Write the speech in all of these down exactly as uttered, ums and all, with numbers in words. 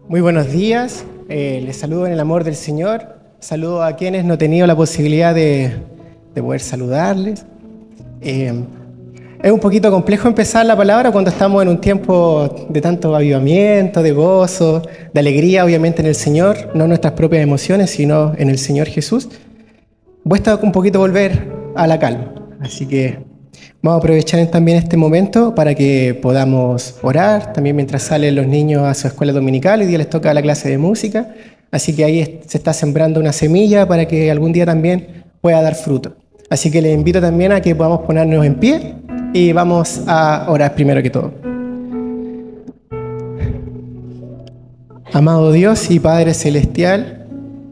Muy buenos días, eh, les saludo en el amor del Señor, saludo a quienes no he tenido la posibilidad de, de poder saludarles. Eh, es un poquito complejo empezar la palabra cuando estamos en un tiempo de tanto avivamiento, de gozo, de alegría, obviamente en el Señor, no en nuestras propias emociones, sino en el Señor Jesús. Cuesta un poquito volver a la calma, así que vamos a aprovechar también este momento para que podamos orar, también mientras salen los niños a su escuela dominical. Hoy día les toca la clase de música, así que ahí se está sembrando una semilla para que algún día también pueda dar fruto. Así que les invito también a que podamos ponernos en pie y vamos a orar primero que todo. Amado Dios y Padre Celestial,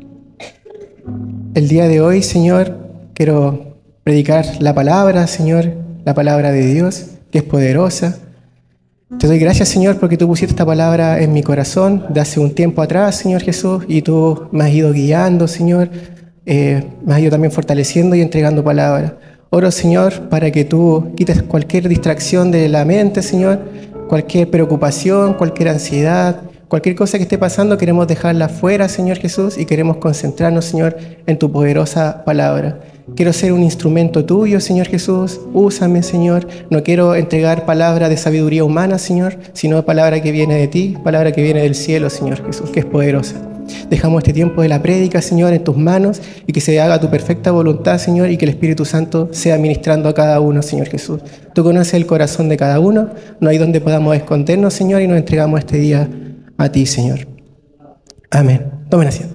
el día de hoy, Señor, quiero predicar la palabra, Señor, la palabra de Dios, que es poderosa. Te doy gracias, Señor, porque tú pusiste esta palabra en mi corazón de hace un tiempo atrás, Señor Jesús, y tú me has ido guiando, Señor, eh, me has ido también fortaleciendo y entregando palabra. Oro, Señor, para que tú quites cualquier distracción de la mente, Señor, cualquier preocupación, cualquier ansiedad, cualquier cosa que esté pasando, queremos dejarla fuera, Señor Jesús, y queremos concentrarnos, Señor, en tu poderosa palabra. Quiero ser un instrumento tuyo, Señor Jesús. Úsame, Señor. No quiero entregar palabra de sabiduría humana, Señor, sino palabra que viene de ti, palabra que viene del cielo, Señor Jesús, que es poderosa. Dejamos este tiempo de la prédica, Señor, en tus manos y que se haga tu perfecta voluntad, Señor, y que el Espíritu Santo sea ministrando a cada uno, Señor Jesús. Tú conoces el corazón de cada uno. No hay donde podamos escondernos, Señor, y nos entregamos este día a ti, Señor. Amén. Tomen asiento.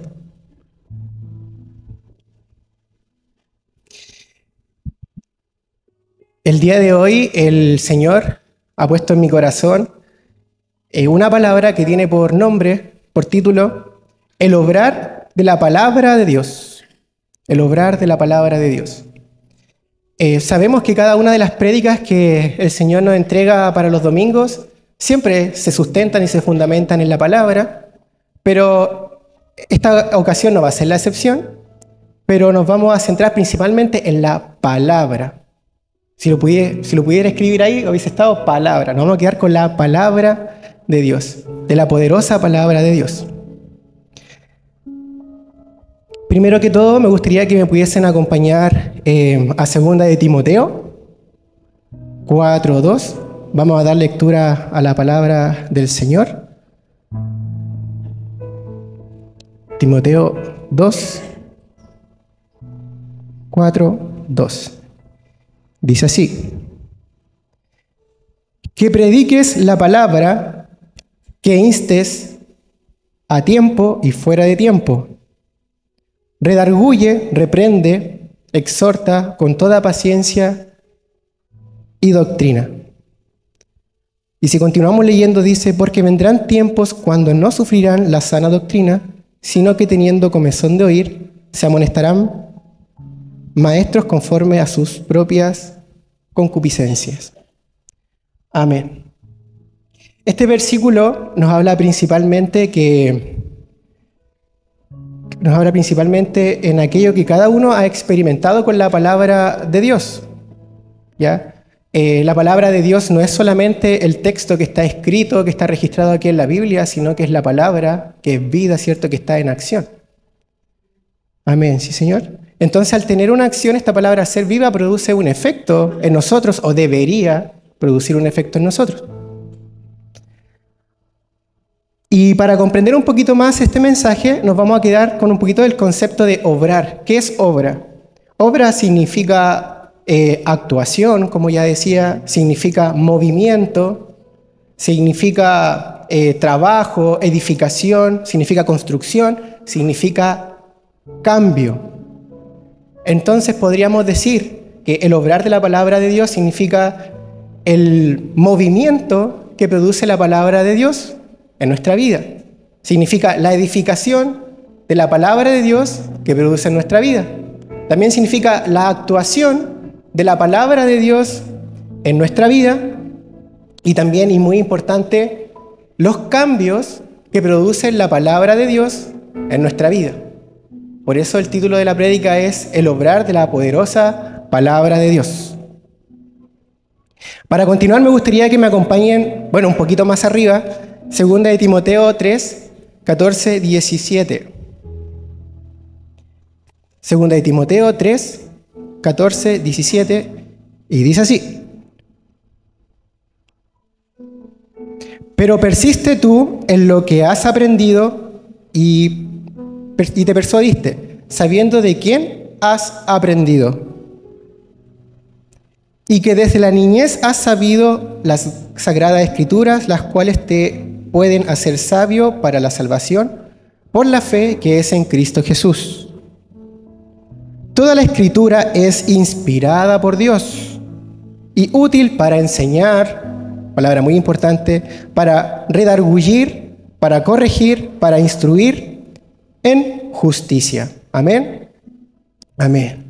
El día de hoy el Señor ha puesto en mi corazón eh, una palabra que tiene por nombre, por título, el obrar de la palabra de Dios. El obrar de la palabra de Dios. Eh, sabemos que cada una de las prédicas que el Señor nos entrega para los domingos siempre se sustentan y se fundamentan en la palabra, pero esta ocasión no va a ser la excepción, pero nos vamos a centrar principalmente en la palabra. Si lo, pudiera, si lo pudiera escribir ahí, hubiese estado palabra. Nos vamos a quedar con la palabra de Dios, de la poderosa palabra de Dios. Primero que todo, me gustaría que me pudiesen acompañar eh, a segunda de Timoteo cuatro dos. Vamos a dar lectura a la palabra del Señor. Timoteo dos, cuatro, dos. Dice así: que prediques la palabra, que instes a tiempo y fuera de tiempo. Redarguye, reprende, exhorta con toda paciencia y doctrina. Y si continuamos leyendo dice, porque vendrán tiempos cuando no sufrirán la sana doctrina, sino que teniendo comezón de oír, se amonestarán maestros conforme a sus propias concupiscencias. Amén. Este versículo nos habla principalmente que nos habla principalmente en aquello que cada uno ha experimentado con la palabra de Dios. ¿Ya? Eh, la palabra de Dios no es solamente el texto que está escrito, que está registrado aquí en la Biblia, sino que es la palabra que es vida, ¿cierto?, que está en acción. Amén, ¿sí, Señor? Entonces, al tener una acción, esta palabra ser viva produce un efecto en nosotros, o debería producir un efecto en nosotros. Y para comprender un poquito más este mensaje, nos vamos a quedar con un poquito del concepto de obrar. ¿Qué es obra? Obra significa eh, actuación, como ya decía, significa movimiento, significa eh, trabajo, edificación, significa construcción, significa cambio. Entonces podríamos decir que el obrar de la palabra de Dios significa el movimiento que produce la palabra de Dios en nuestra vida. Significa la edificación de la palabra de Dios que produce en nuestra vida. También significa la actuación de la palabra de Dios en nuestra vida. Y también, y muy importante, los cambios que produce la palabra de Dios en nuestra vida. Por eso el título de la prédica es El obrar de la poderosa palabra de Dios. Para continuar me gustaría que me acompañen, bueno, un poquito más arriba, segunda de Timoteo tres, catorce, diecisiete. Segunda de Timoteo tres, catorce, diecisiete, y dice así: pero persiste tú en lo que has aprendido y, y te persuadiste, sabiendo de quién has aprendido, y que desde la niñez has sabido las sagradas escrituras, las cuales te pueden hacer sabio para la salvación por la fe que es en Cristo Jesús. Toda la escritura es inspirada por Dios y útil para enseñar, palabra muy importante, para redargullir, para corregir, para instruir en justicia. Amén. Amén.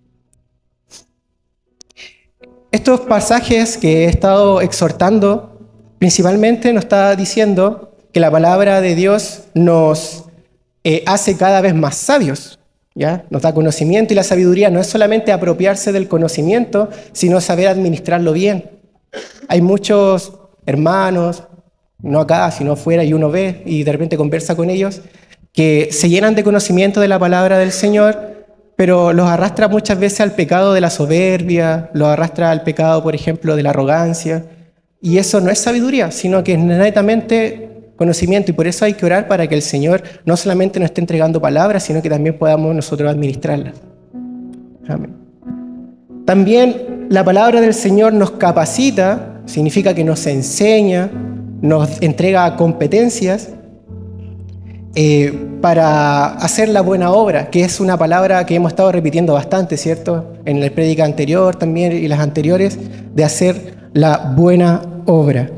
Estos pasajes que he estado exhortando, principalmente nos está diciendo que la palabra de Dios nos eh, hace cada vez más sabios. ¿Ya? Nos da conocimiento, y la sabiduría no es solamente apropiarse del conocimiento, sino saber administrarlo bien. Hay muchos hermanos, no acá, sino afuera, y uno ve y de repente conversa con ellos, que se llenan de conocimiento de la palabra del Señor, pero los arrastra muchas veces al pecado de la soberbia, los arrastra al pecado, por ejemplo, de la arrogancia, y eso no es sabiduría, sino que es netamente conocimiento, y por eso hay que orar para que el Señor no solamente nos esté entregando palabras, sino que también podamos nosotros administrarlas. Amén. También la palabra del Señor nos capacita, significa que nos enseña, nos entrega competencias eh, para hacer la buena obra, que es una palabra que hemos estado repitiendo bastante, ¿cierto? En la prédica anterior también y las anteriores, de hacer la buena obra.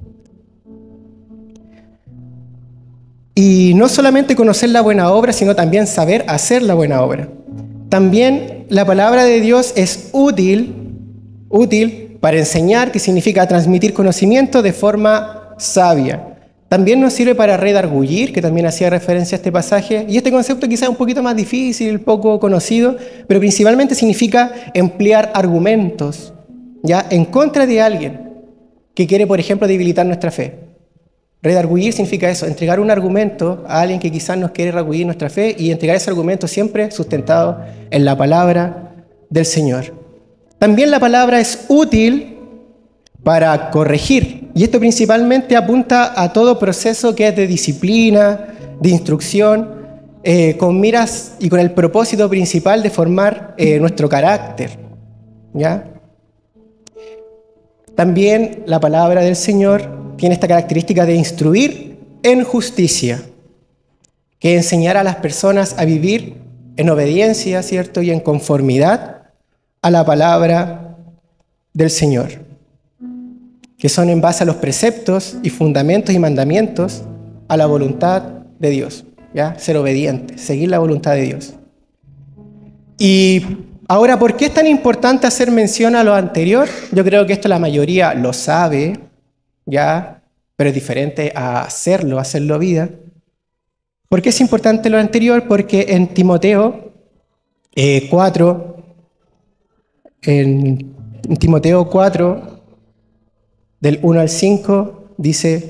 Y no solamente conocer la buena obra, sino también saber hacer la buena obra. También la palabra de Dios es útil, útil para enseñar, que significa transmitir conocimiento de forma sabia. También nos sirve para redargullir, que también hacía referencia a este pasaje. Y este concepto quizás es un poquito más difícil, poco conocido, pero principalmente significa emplear argumentos, ¿ya?, en contra de alguien que quiere, por ejemplo, debilitar nuestra fe. Redargullir significa eso, entregar un argumento a alguien que quizás nos quiere redarguir nuestra fe, y entregar ese argumento siempre sustentado en la palabra del Señor. También la palabra es útil para corregir, y esto principalmente apunta a todo proceso que es de disciplina, de instrucción, eh, con miras y con el propósito principal de formar eh, nuestro carácter, ¿ya? También la palabra del Señor tiene esta característica de instruir en justicia, que enseñar a las personas a vivir en obediencia, ¿cierto?, y en conformidad a la palabra del Señor, que son en base a los preceptos y fundamentos y mandamientos a la voluntad de Dios, ¿ya? Ser obediente, seguir la voluntad de Dios. Y ahora, ¿por qué es tan importante hacer mención a lo anterior? Yo creo que esto la mayoría lo sabe, ¿ya? Pero es diferente a hacerlo, hacerlo vida. ¿Por qué es importante lo anterior? Porque en Timoteo eh, cuatro, en, en Timoteo cuatro, del uno al cinco, dice: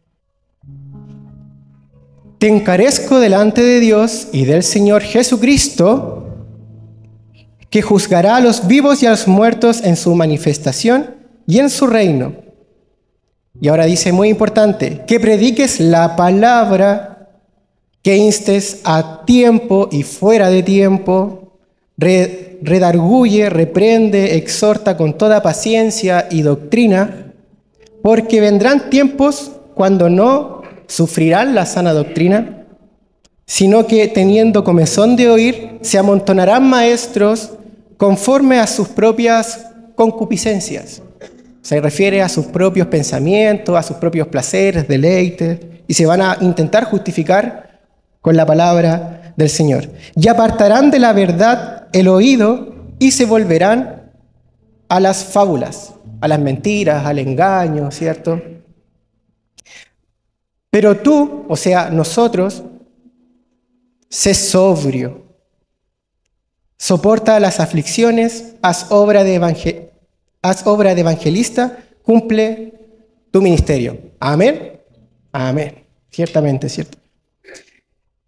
te encarezco delante de Dios y del Señor Jesucristo, que juzgará a los vivos y a los muertos en su manifestación y en su reino. Y ahora dice, muy importante, que prediques la palabra, que instes a tiempo y fuera de tiempo, re, redarguye, reprende, exhorta con toda paciencia y doctrina, porque vendrán tiempos cuando no sufrirán la sana doctrina, sino que teniendo comezón de oír, se amontonarán maestros conforme a sus propias concupiscencias. Se refiere a sus propios pensamientos, a sus propios placeres, deleites, y se van a intentar justificar con la palabra del Señor. Y apartarán de la verdad el oído y se volverán a las fábulas, a las mentiras, al engaño, ¿cierto? Pero tú, o sea, nosotros, sé sobrio, soporta las aflicciones, haz obra de evangelista, haz obra de evangelista, cumple tu ministerio. Amén. Amén. Ciertamente, cierto.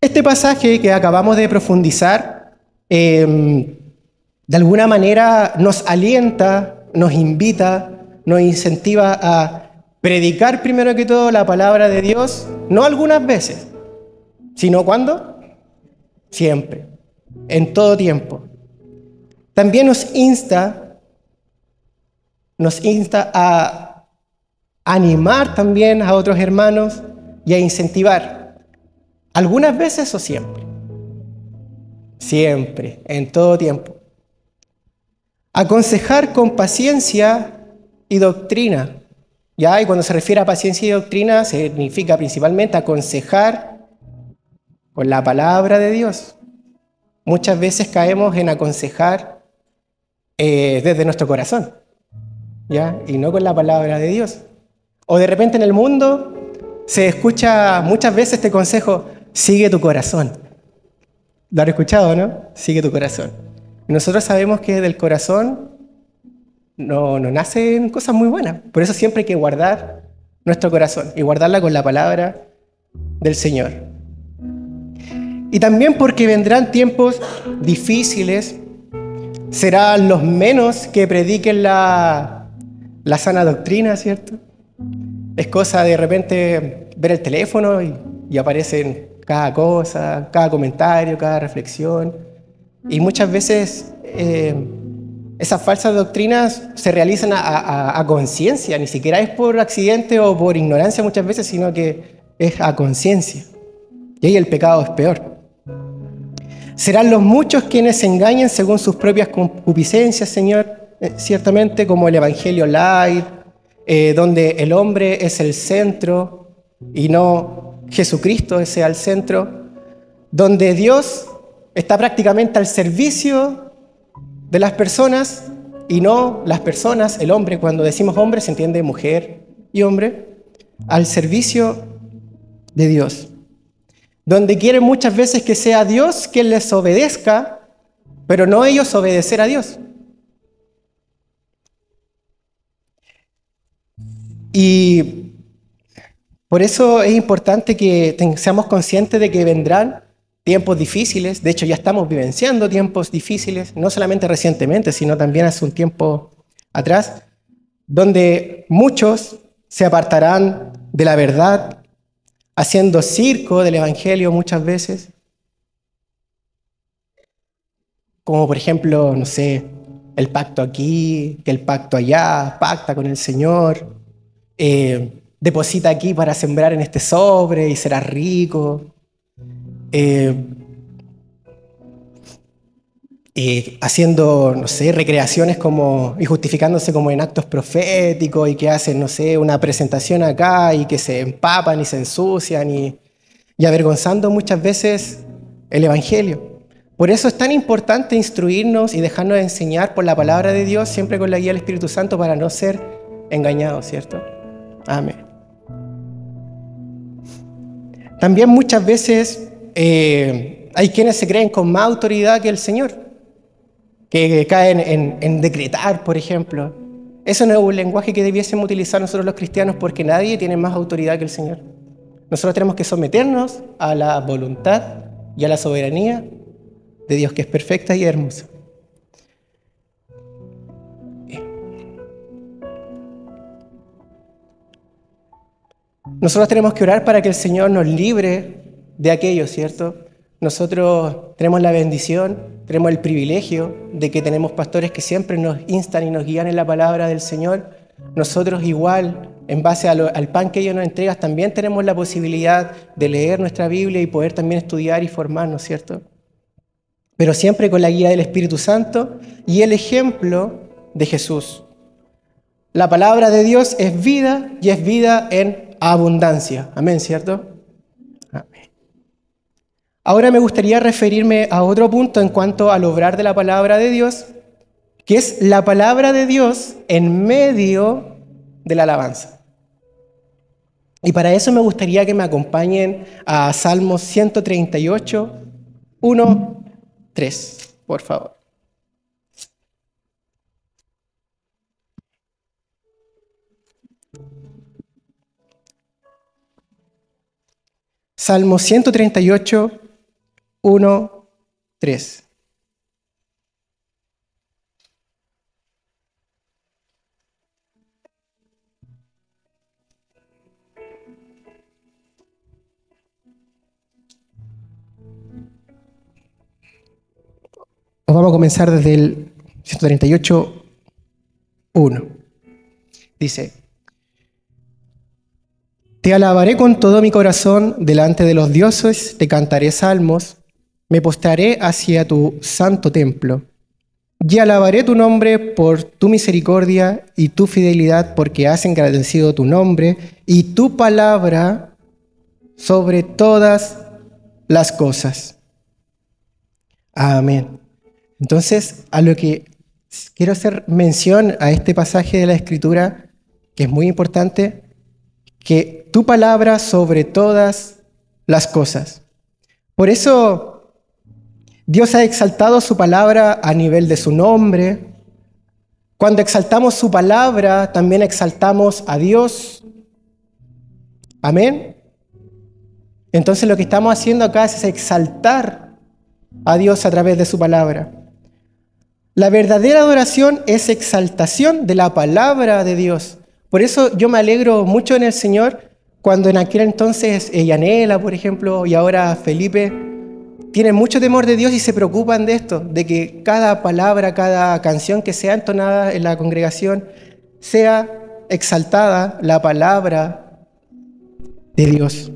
Este pasaje que acabamos de profundizar, eh, de alguna manera nos alienta, nos invita, nos incentiva a predicar primero que todo la palabra de Dios, no algunas veces, sino ¿cuándo? Siempre, en todo tiempo. También nos insta, nos insta a animar también a otros hermanos y a incentivar, algunas veces o siempre, siempre, en todo tiempo. Aconsejar con paciencia y doctrina. ¿Ya? Y cuando se refiere a paciencia y doctrina, significa principalmente aconsejar con la palabra de Dios. Muchas veces caemos en aconsejar eh, desde nuestro corazón, ¿ya? Y no con la palabra de Dios. O de repente en el mundo se escucha muchas veces este consejo: sigue tu corazón. ¿Lo han escuchado, no? Sigue tu corazón. Y nosotros sabemos que del corazón no, no nacen cosas muy buenas. Por eso siempre hay que guardar nuestro corazón y guardarla con la palabra del Señor. Y también porque vendrán tiempos difíciles, serán los menos que prediquen la, la sana doctrina, ¿cierto? Es cosa de repente ver el teléfono y, y aparecen cada cosa, cada comentario, cada reflexión. Y muchas veces eh, esas falsas doctrinas se realizan a, a, a conciencia, ni siquiera es por accidente o por ignorancia muchas veces, sino que es a conciencia. Y ahí el pecado es peor. Serán los muchos quienes se engañen según sus propias concupiscencias, Señor, eh, ciertamente como el Evangelio Light, eh, donde el hombre es el centro y no Jesucristo es el centro, donde Dios está prácticamente al servicio de las personas y no las personas, el hombre, cuando decimos hombre se entiende mujer y hombre, al servicio de Dios. Donde quieren muchas veces que sea Dios quien les obedezca, pero no ellos obedecer a Dios. Y por eso es importante que seamos conscientes de que vendrán tiempos difíciles. De hecho, ya estamos vivenciando tiempos difíciles, no solamente recientemente, sino también hace un tiempo atrás, donde muchos se apartarán de la verdad, haciendo circo del Evangelio muchas veces, como por ejemplo, no sé, el pacto aquí, que el pacto allá, pacta con el Señor, eh, deposita aquí para sembrar en este sobre y serás rico, eh, eh, haciendo, no sé, recreaciones como, y justificándose como en actos proféticos y que hacen, no sé, una presentación acá y que se empapan y se ensucian y, y avergonzando muchas veces el Evangelio. Por eso es tan importante instruirnos y dejarnos enseñar por la palabra de Dios, siempre con la guía del Espíritu Santo, para no ser engañados, ¿cierto? Amén. También muchas veces eh, hay quienes se creen con más autoridad que el Señor, que caen en, en decretar, por ejemplo. Eso no es un lenguaje que debiésemos utilizar nosotros los cristianos, porque nadie tiene más autoridad que el Señor. Nosotros tenemos que someternos a la voluntad y a la soberanía de Dios, que es perfecta y hermosa. Nosotros tenemos que orar para que el Señor nos libre de aquello, ¿cierto? Nosotros tenemos la bendición, tenemos el privilegio de que tenemos pastores que siempre nos instan y nos guían en la palabra del Señor. Nosotros igual, en base a lo, al pan que ellos nos entregan, también tenemos la posibilidad de leer nuestra Biblia y poder también estudiar y formarnos, ¿cierto? Pero siempre con la guía del Espíritu Santo y el ejemplo de Jesús. La palabra de Dios es vida y es vida en abundancia. Amén, ¿cierto? Amén. Ahora me gustaría referirme a otro punto en cuanto al obrar de la palabra de Dios, que es la palabra de Dios en medio de la alabanza. Y para eso me gustaría que me acompañen a Salmos ciento treinta y ocho, uno, tres, por favor. Salmo ciento treinta y ocho, uno, tres. Nos vamos a comenzar desde el ciento treinta y ocho, uno. Dice: Te alabaré con todo mi corazón delante de los dioses, te cantaré salmos, me postraré hacia tu santo templo. Y alabaré tu nombre por tu misericordia y tu fidelidad, porque has engrandecido tu nombre y tu palabra sobre todas las cosas. Amén. Entonces, a lo que quiero hacer mención a este pasaje de la Escritura, que es muy importante, que tu palabra sobre todas las cosas. Por eso, Dios ha exaltado su palabra a nivel de su nombre. Cuando exaltamos su palabra, también exaltamos a Dios. Amén. Entonces, lo que estamos haciendo acá es exaltar a Dios a través de su palabra. La verdadera adoración es exaltación de la palabra de Dios. Por eso yo me alegro mucho en el Señor cuando en aquel entonces eh, Yanela, por ejemplo, y ahora Felipe, tienen mucho temor de Dios y se preocupan de esto, de que cada palabra, cada canción que sea entonada en la congregación sea exaltada la palabra de Dios.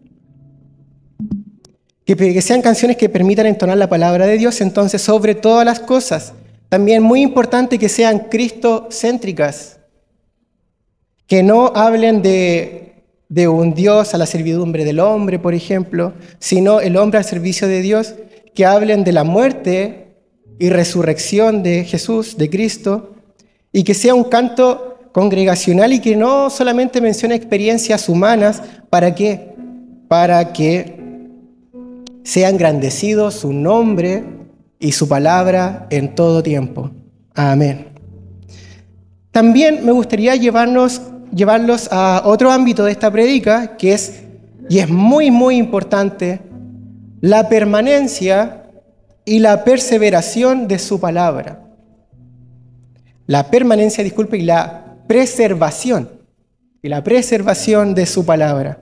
Que, que sean canciones que permitan entonar la palabra de Dios, entonces, sobre todas las cosas. También muy importante que sean cristocéntricas, que no hablen de, de un Dios a la servidumbre del hombre, por ejemplo, sino el hombre al servicio de Dios, que hablen de la muerte y resurrección de Jesús, de Cristo, y que sea un canto congregacional y que no solamente mencione experiencias humanas. ¿Para qué? Para que sea engrandecido su nombre y su palabra en todo tiempo. Amén. También me gustaría llevarnos, llevarlos a otro ámbito de esta prédica, que es, y es muy, muy importante, la permanencia y la perseveración de su palabra. La permanencia, disculpe, y la preservación, y la preservación de su palabra.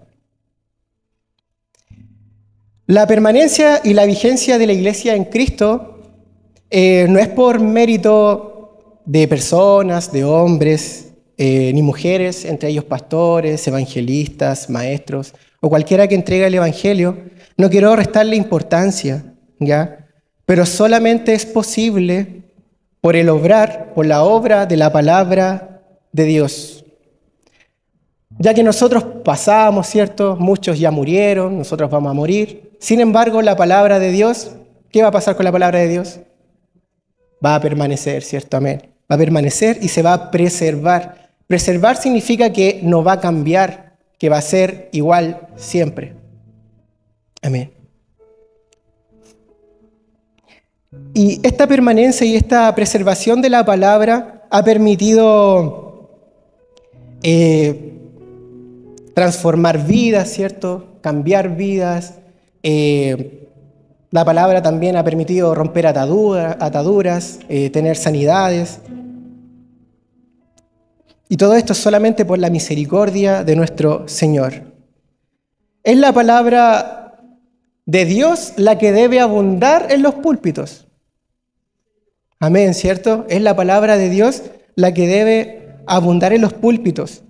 La permanencia y la vigencia de la iglesia en Cristo eh, no es por mérito de personas, de hombres, eh, ni mujeres, entre ellos pastores, evangelistas, maestros, o cualquiera que entregue el evangelio. No quiero restarle importancia, ¿ya? Pero solamente es posible por el obrar, por la obra de la palabra de Dios. Ya que nosotros pasamos, ¿cierto? Muchos ya murieron, nosotros vamos a morir. Sin embargo, la palabra de Dios, ¿qué va a pasar con la palabra de Dios? Va a permanecer, ¿cierto? Amén. Va a permanecer y se va a preservar. Preservar significa que no va a cambiar, que va a ser igual siempre. Amén. Y esta permanencia y esta preservación de la palabra ha permitido eh, transformar vidas, ¿cierto? Cambiar vidas. Eh, la palabra también ha permitido romper ataduras, ataduras eh, tener sanidades. Y todo esto solamente por la misericordia de nuestro Señor. Es la palabra de Dios la que debe abundar en los púlpitos. Amén, ¿cierto? Es la palabra de Dios la que debe abundar en los púlpitos.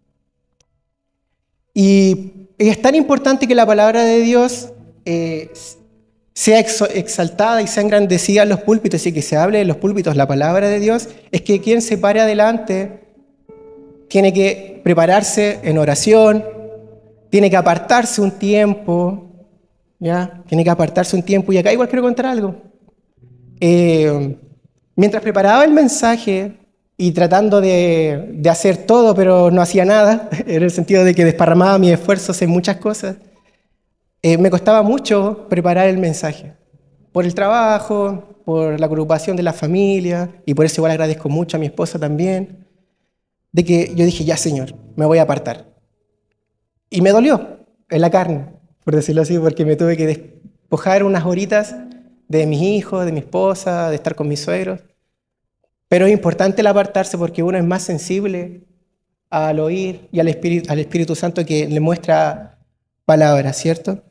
Y es tan importante que la palabra de Dios eh, sea exaltada y sea engrandecida en los púlpitos y que se hable en los púlpitos la palabra de Dios, es que quien se pare adelante tiene que prepararse en oración, tiene que apartarse un tiempo, ¿ya? Tiene que apartarse un tiempo. Y acá igual quiero contar algo. Eh, mientras preparaba el mensaje y tratando de, de hacer todo, pero no hacía nada, en el sentido de que desparramaba mis esfuerzos en muchas cosas, eh, me costaba mucho preparar el mensaje. Por el trabajo, por la preocupación de la familia, y por eso igual agradezco mucho a mi esposa también, de que yo dije, ya Señor, me voy a apartar. Y me dolió en la carne, por decirlo así, porque me tuve que des- despojar unas horitas de mis hijos, de mi esposa, de estar con mis suegros. Pero es importante el apartarse porque uno es más sensible al oír y al Espíritu, al Espíritu Santo que le muestra palabras, ¿cierto?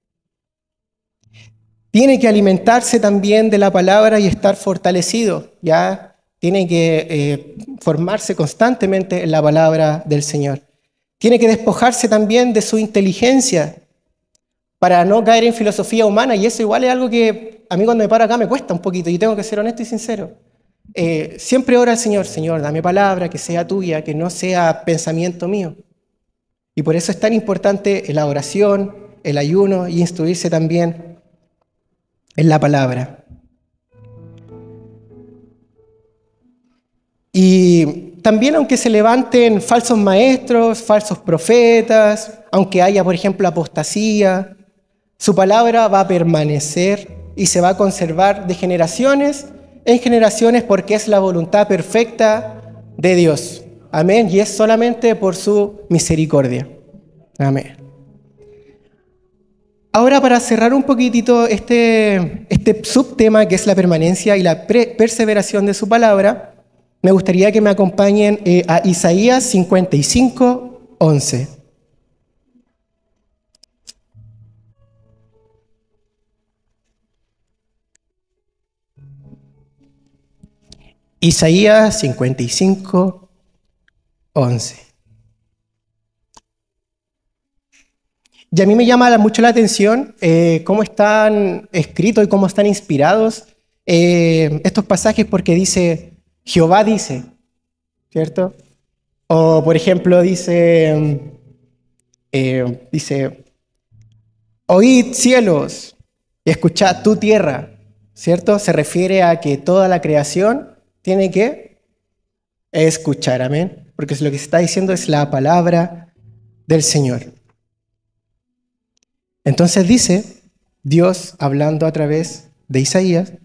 Tiene que alimentarse también de la palabra y estar fortalecido, ¿ya? Tiene que eh, formarse constantemente en la palabra del Señor. Tiene que despojarse también de su inteligencia para no caer en filosofía humana, y eso igual es algo que a mí cuando me paro acá me cuesta un poquito, y tengo que ser honesto y sincero. Eh, siempre ora al Señor, Señor, dame palabra, que sea tuya, que no sea pensamiento mío. Y por eso es tan importante la oración, el ayuno y instruirse también en la palabra. Y también aunque se levanten falsos maestros, falsos profetas, aunque haya, por ejemplo, apostasía, su palabra va a permanecer y se va a conservar de generaciones en generaciones porque es la voluntad perfecta de Dios. Amén. Y es solamente por su misericordia. Amén. Ahora, para cerrar un poquitito este, este subtema que es la permanencia y la perseveración de su palabra, me gustaría que me acompañen eh, a Isaías cincuenta y cinco, once. Isaías cincuenta y cinco, once. Y a mí me llama mucho la atención eh, cómo están escritos y cómo están inspirados eh, estos pasajes, porque dice, Jehová dice, ¿cierto? O, por ejemplo, dice, eh, dice, oíd cielos y escuchad tu tierra, ¿cierto? Se refiere a que toda la creación tiene que escuchar, amén. Porque lo que se está diciendo es la palabra del Señor. Entonces dice Dios hablando a través de Isaías,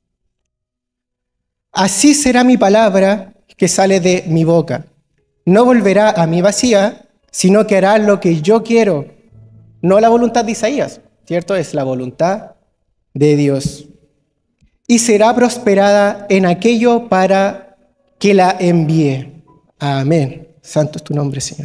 así será mi palabra que sale de mi boca. No volverá a mí vacía, sino que hará lo que yo quiero. No la voluntad de Isaías, ¿cierto? Es la voluntad de Dios. Y será prosperada en aquello para que la envíe. Amén. Santo es tu nombre, Señor.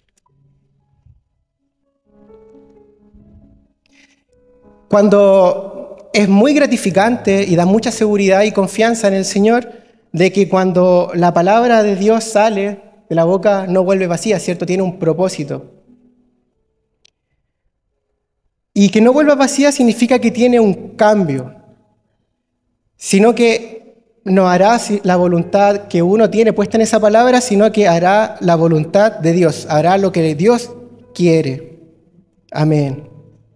Cuando es muy gratificante y da mucha seguridad y confianza en el Señor de que cuando la palabra de Dios sale de la boca no vuelve vacía, ¿cierto? Tiene un propósito. Y que no vuelva vacía significa que tiene un cambio, sino que no hará la voluntad que uno tiene puesta en esa palabra, sino que hará la voluntad de Dios, hará lo que Dios quiere. Amén.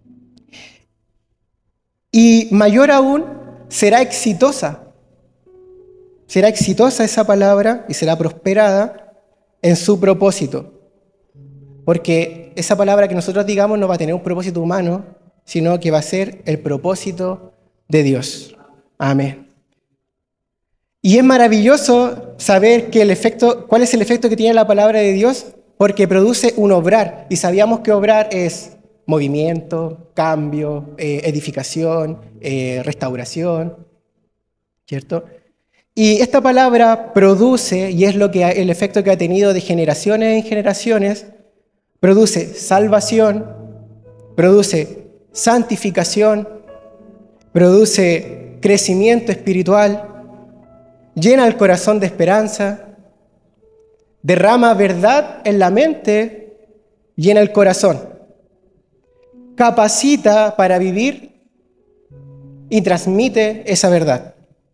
Y mayor aún, será exitosa. Será exitosa esa palabra y será prosperada en su propósito. Porque esa palabra que nosotros digamos no va a tener un propósito humano, sino que va a ser el propósito de Dios. Amén. Y es maravilloso saber que el efecto, cuál es el efecto que tiene la palabra de Dios, porque produce un obrar. Y sabíamos que obrar es movimiento, cambio, eh, edificación, eh, restauración, ¿cierto? Y esta palabra produce, y es lo que el efecto que ha tenido de generaciones en generaciones, produce salvación, produce santificación, produce crecimiento espiritual, llena el corazón de esperanza, derrama verdad en la mente y en el corazón, capacita para vivir y transmite esa verdad.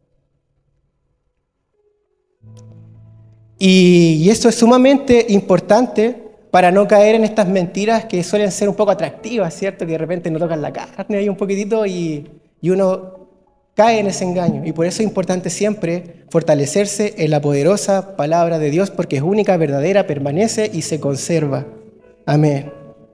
Y esto es sumamente importante para no caer en estas mentiras que suelen ser un poco atractivas, ¿cierto? Que de repente nos tocan la carne ahí un poquitito y, y uno cae en ese engaño. Y por eso es importante siempre fortalecerse en la poderosa palabra de Dios, porque es única, verdadera, permanece y se conserva. Amén.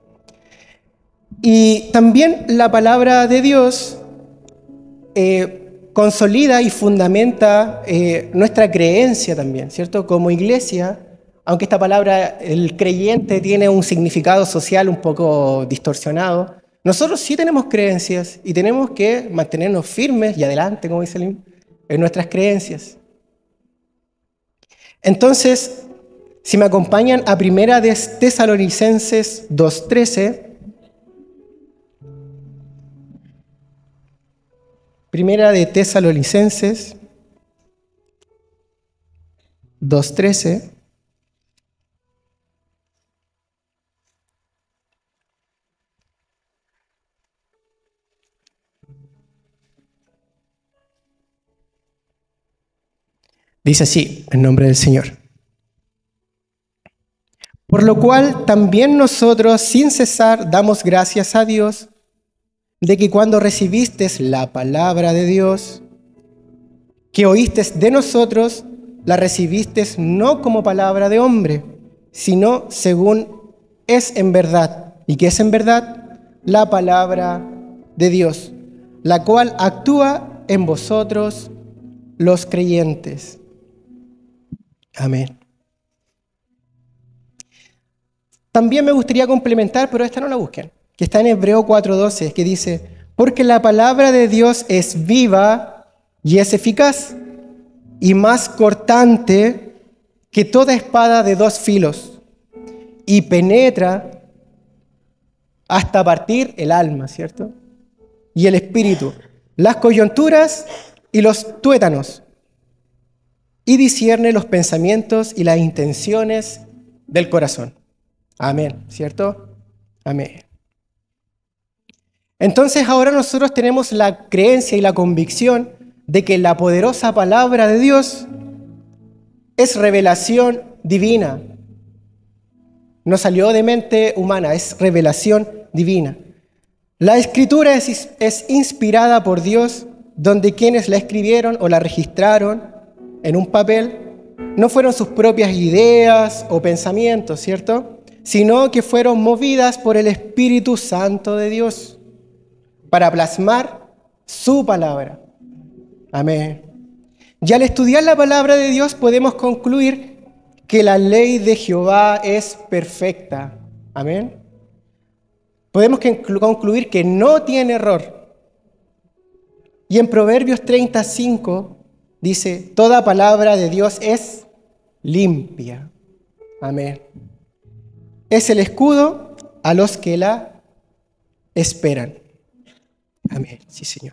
Y también la palabra de Dios eh, consolida y fundamenta eh, nuestra creencia también, ¿cierto? Como iglesia, aunque esta palabra, el creyente, tiene un significado social un poco distorsionado, Nosotros sí tenemos creencias y tenemos que mantenernos firmes y adelante, como dice el, en nuestras creencias. Entonces, si me acompañan a Primera de Tesalonicenses dos trece, Primera de Tesalonicenses dos trece. Dice así, en nombre del Señor. Por lo cual también nosotros sin cesar damos gracias a Dios de que cuando recibisteis la palabra de Dios, que oísteis de nosotros, la recibisteis no como palabra de hombre, sino según es en verdad. ¿Y qué es en verdad? La palabra de Dios, la cual actúa en vosotros los creyentes. Amén. También me gustaría complementar, pero esta no la busquen, que está en Hebreo cuatro doce, que dice, porque la palabra de Dios es viva y es eficaz, y más cortante que toda espada de dos filos, y penetra hasta partir el alma, ¿cierto? Y el espíritu, las coyunturas y los tuétanos, y discierne los pensamientos y las intenciones del corazón. Amén, ¿cierto? Amén. Entonces ahora nosotros tenemos la creencia y la convicción de que la poderosa palabra de Dios es revelación divina. No salió de mente humana, es revelación divina. La escritura es, es inspirada por Dios, donde quienes la escribieron o la registraron en un papel no fueron sus propias ideas o pensamientos, ¿cierto?, sino que fueron movidas por el Espíritu Santo de Dios para plasmar su palabra. Amén. Y al estudiar la palabra de Dios podemos concluir que la ley de Jehová es perfecta. Amén. Podemos concluir que no tiene error. Y en Proverbios treinta y cinco dice, toda palabra de Dios es limpia. Amén. Es el escudo a los que la esperan. Amén. Sí, Señor.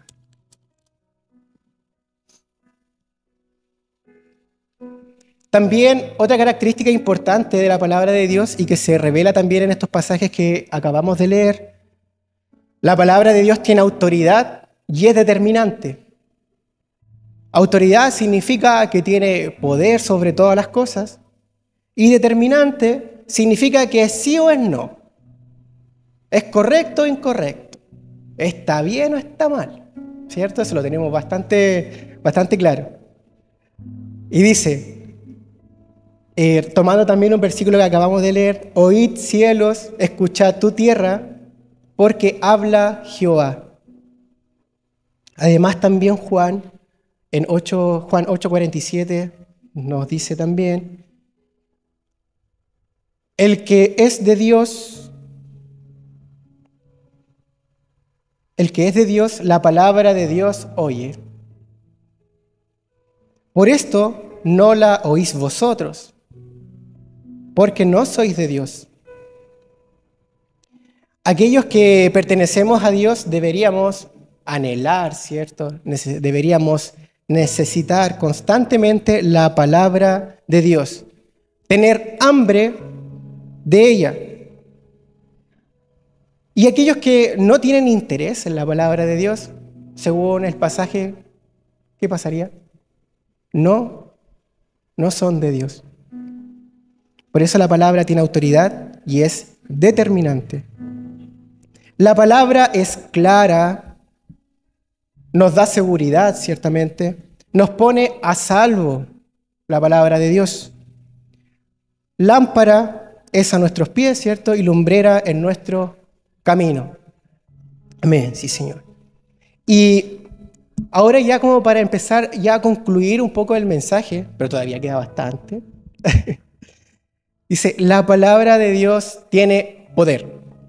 También otra característica importante de la palabra de Dios y que se revela también en estos pasajes que acabamos de leer, la palabra de Dios tiene autoridad y es determinante. Autoridad significa que tiene poder sobre todas las cosas y determinante significa que es sí o es no. Es correcto o incorrecto. Está bien o está mal. ¿Cierto? Eso lo tenemos bastante, bastante claro. Y dice, eh, tomando también un versículo que acabamos de leer, oíd cielos, escuchad tu tierra, porque habla Jehová. Además también Juan, en ocho, Juan ocho cuarenta y siete, nos dice también, el que es de Dios, el que es de Dios, la palabra de Dios oye. Por esto no la oís vosotros, porque no sois de Dios. Aquellos que pertenecemos a Dios deberíamos anhelar, ¿cierto? Nece- deberíamos necesitar constantemente la palabra de Dios, tener hambre de ella. Y aquellos que no tienen interés en la palabra de Dios, según el pasaje, ¿qué pasaría? No, no son de Dios. Por eso la palabra tiene autoridad y es determinante. La palabra es clara, nos da seguridad, ciertamente, nos pone a salvo la palabra de Dios. Lámpara es a nuestros pies, ¿cierto? Y lumbrera en nuestro camino. Amén, sí, Señor. Y ahora ya como para empezar ya a concluir un poco el mensaje, pero todavía queda bastante. Dice, la palabra de Dios tiene poder.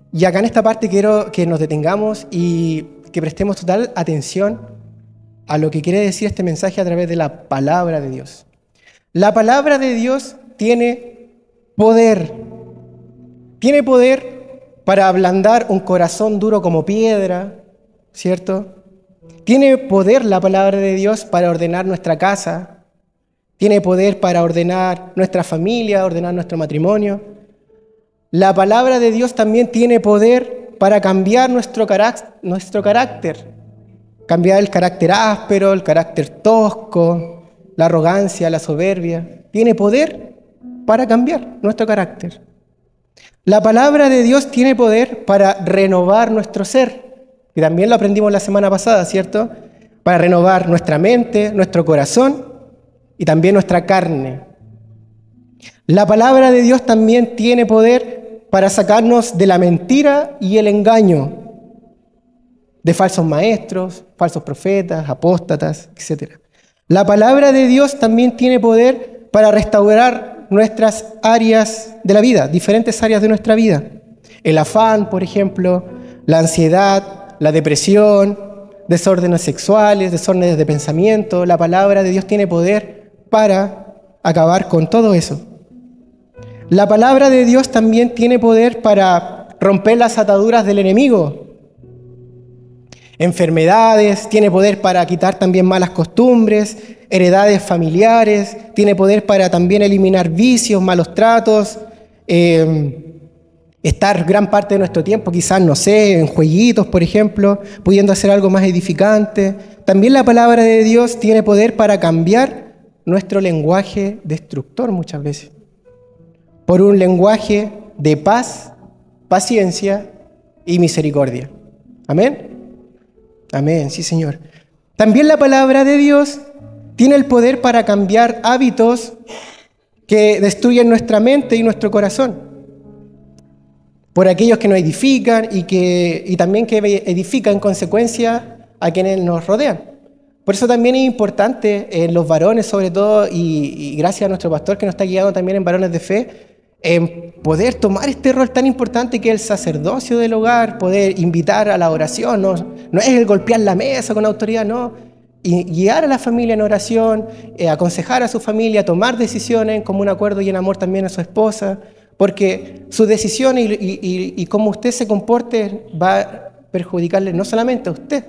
Y acá en esta parte quiero que nos detengamos y que prestemos total atención a lo que quiere decir este mensaje a través de la palabra de Dios. La palabra de Dios tiene poder. Tiene poder para ablandar un corazón duro como piedra, ¿cierto? Tiene poder la palabra de Dios para ordenar nuestra casa. Tiene poder para ordenar nuestra familia, ordenar nuestro matrimonio. La palabra de Dios también tiene poder para cambiar nuestro, carac- nuestro carácter. Cambiar el carácter áspero, el carácter tosco, la arrogancia, la soberbia. Tiene poder para cambiar nuestro carácter. La palabra de Dios tiene poder para renovar nuestro ser. Y también lo aprendimos la semana pasada, ¿cierto? Para renovar nuestra mente, nuestro corazón y también nuestra carne. La palabra de Dios también tiene poder para sacarnos de la mentira y el engaño, de falsos maestros, falsos profetas, apóstatas, etcétera. La palabra de Dios también tiene poder para restaurar nuestras áreas de la vida, diferentes áreas de nuestra vida. El afán, por ejemplo, la ansiedad, la depresión, desórdenes sexuales, desórdenes de pensamiento. La palabra de Dios tiene poder para acabar con todo eso. La palabra de Dios también tiene poder para romper las ataduras del enemigo. Enfermedades, tiene poder para quitar también malas costumbres, heredades familiares, tiene poder para también eliminar vicios, malos tratos, eh, estar gran parte de nuestro tiempo, quizás, no sé, en jueguitos, por ejemplo, pudiendo hacer algo más edificante. También la palabra de Dios tiene poder para cambiar nuestro lenguaje destructor muchas veces, por un lenguaje de paz, paciencia y misericordia. ¿Amén? Amén, sí, Señor. También la palabra de Dios tiene el poder para cambiar hábitos que destruyen nuestra mente y nuestro corazón, por aquellos que nos edifican y, que, y también que edifican en consecuencia a quienes nos rodean. Por eso también es importante en los varones, sobre todo, y, y gracias a nuestro pastor que nos está guiando también en Varones de Fe, en poder tomar este rol tan importante que es el sacerdocio del hogar, poder invitar a la oración, no, no es el golpear la mesa con autoridad, no, y guiar a la familia en oración, eh, aconsejar a su familia, tomar decisiones en común acuerdo y en amor también a su esposa, porque su decisión y, y, y, y cómo usted se comporte va a perjudicarle no solamente a usted,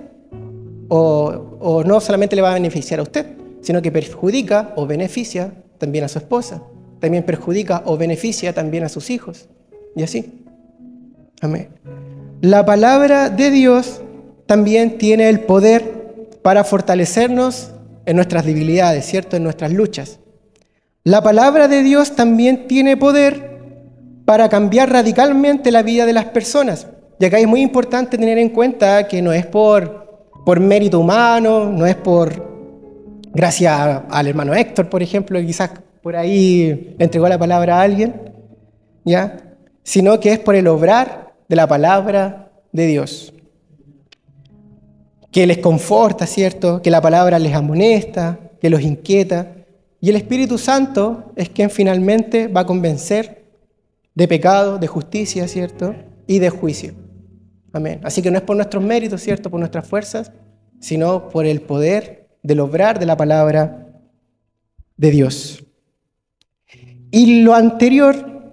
o, o no solamente le va a beneficiar a usted, sino que perjudica o beneficia también a su esposa. También perjudica o beneficia también a sus hijos. Y así. Amén. La palabra de Dios también tiene el poder para fortalecernos en nuestras debilidades, ¿cierto? En nuestras luchas. La palabra de Dios también tiene poder para cambiar radicalmente la vida de las personas. Y acá es muy importante tener en cuenta que no es por, por mérito humano, no es por gracias al hermano Héctor, por ejemplo, que quizás por ahí le entregó la palabra a alguien, ¿ya? Sino que es por el obrar de la palabra de Dios, que les conforta, ¿cierto? Que la palabra les amonesta, que los inquieta, y el Espíritu Santo es quien finalmente va a convencer de pecado, de justicia, ¿cierto? Y de juicio. Amén. Así que no es por nuestros méritos, ¿cierto? Por nuestras fuerzas, sino por el poder del obrar de la palabra de Dios. Y lo anterior,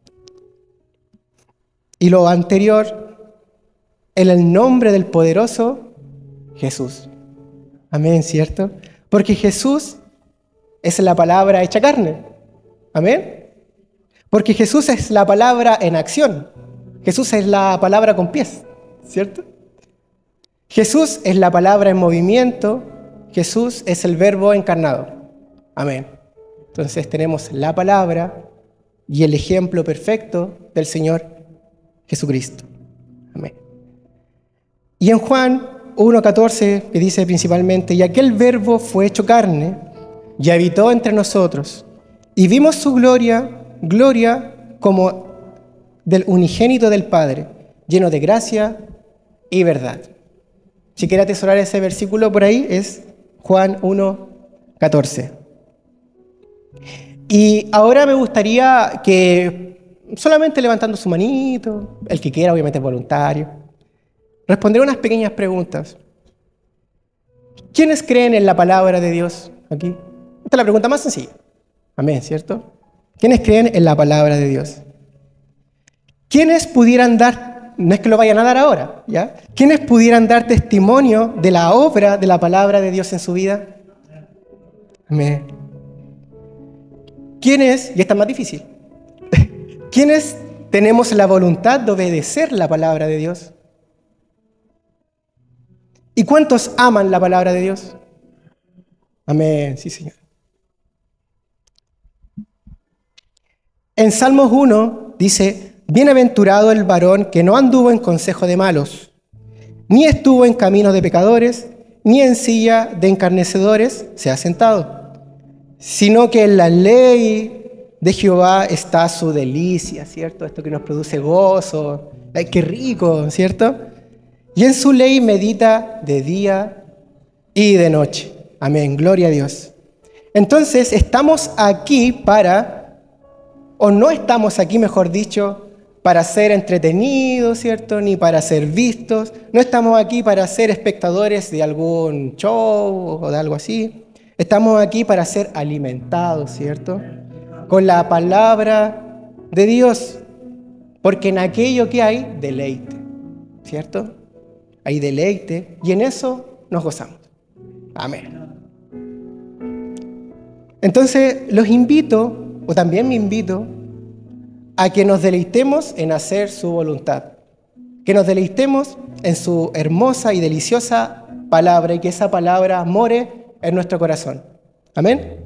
y lo anterior, en el nombre del poderoso Jesús. Amén, ¿cierto? Porque Jesús es la palabra hecha carne. Amén. Porque Jesús es la palabra en acción. Jesús es la palabra con pies, ¿cierto? Jesús es la palabra en movimiento. Jesús es el verbo encarnado. Amén. Entonces tenemos la palabra y el ejemplo perfecto del Señor Jesucristo. Amén. Y en Juan uno catorce, que dice principalmente, y aquel verbo fue hecho carne y habitó entre nosotros, y vimos su gloria, gloria como del unigénito del Padre, lleno de gracia y verdad. Si quiere atesorar ese versículo por ahí, es Juan uno catorce. Y ahora me gustaría que solamente levantando su manito, el que quiera, obviamente es voluntario. Responderé unas pequeñas preguntas. ¿Quiénes creen en la palabra de Dios aquí? Esta es la pregunta más sencilla. Amén, ¿cierto? ¿Quiénes creen en la palabra de Dios? ¿Quiénes pudieran dar, no es que lo vayan a dar ahora, ¿ya? ¿Quiénes pudieran dar testimonio de la obra de la palabra de Dios en su vida? Amén. ¿Quiénes, y esta es más difícil, quiénes tenemos la voluntad de obedecer la palabra de Dios? ¿Y cuántos aman la palabra de Dios? Amén, sí, Señor. En Salmos uno dice: bienaventurado el varón que no anduvo en consejo de malos, ni estuvo en camino de pecadores, ni en silla de escarnecedores se ha sentado, sino que en la ley de Jehová está su delicia, ¿cierto? Esto que nos produce gozo, ay, qué rico, ¿cierto? Y en su ley medita de día y de noche. Amén, gloria a Dios. Entonces, estamos aquí para, o no estamos aquí, mejor dicho, para ser entretenidos, ¿cierto? Ni para ser vistos. No estamos aquí para ser espectadores de algún show o de algo así. Estamos aquí para ser alimentados, ¿cierto? Con la palabra de Dios. Porque en aquello que hay, deleite, ¿cierto? Hay deleite y en eso nos gozamos. Amén. Entonces, los invito, o también me invito, a que nos deleitemos en hacer su voluntad. Que nos deleitemos en su hermosa y deliciosa palabra y que esa palabra more en nuestro corazón. Amén.